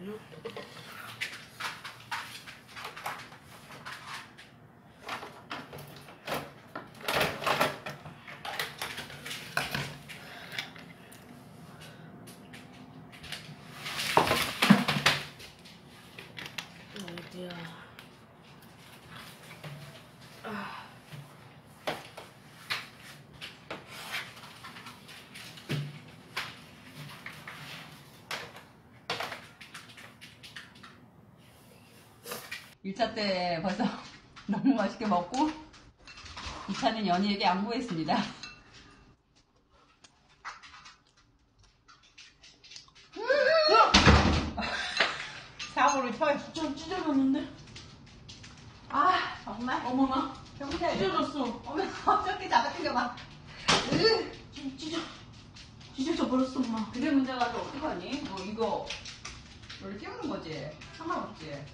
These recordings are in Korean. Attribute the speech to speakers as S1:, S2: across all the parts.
S1: 어디야?
S2: 일 차 때 벌써 너무 맛있게 먹고 2차는 연희에게 양보했습니다. 사고를 쳐요.
S1: 좀 찢어졌는데?
S2: 아 정말
S1: 어머나.
S2: 병자
S1: 찢어졌어.
S2: 어머 어떻게 잡아당겨봐.
S1: 좀 찢어져 버렸어, 엄마.
S2: 그게 문제가 또 어떡하니? 뭐 이거 원래 끼우는 거지? 상관없지?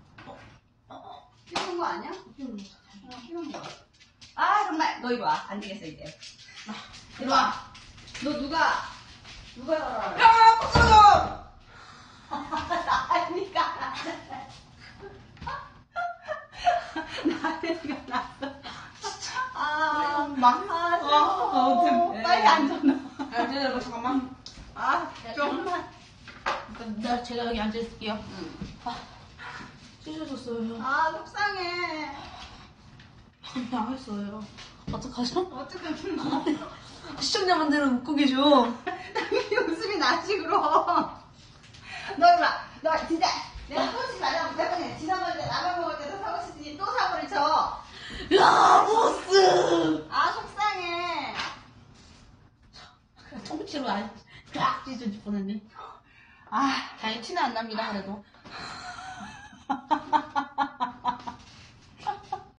S2: 끼우는 거 아니야? 끼우는 거. 아 정말 너 이리 와. 안 되겠어 이제. 이리 와. 너 누가 나라?
S1: 야, 부끄러워!
S2: 나니까 났어. 아,
S1: 어떡해.
S2: 빨리 앉아.
S1: 야, 기다려봐, 잠깐만.
S2: 아, 정말.
S1: 제가 여기 앉아있을게요.
S2: 응.
S1: 찢어졌어요.
S2: 아, 속상해.
S1: 나겠어요. 어떡하죠?
S2: 어떡해.
S1: 시청자분들은 웃고 계셔.
S2: 당연히 웃음이 나지, 그럼. 너 이봐. 너 진짜 내가 사고치지 말라고 때문에 지난번에 라면 먹을 때도 사고치더니 또 사고를 쳐.
S1: 야, 보스!
S2: 아, 속상해.
S1: 통째로 쫙 찢어질 뻔했네.
S2: 아, 다행히 티는 안 납니다, 그래도.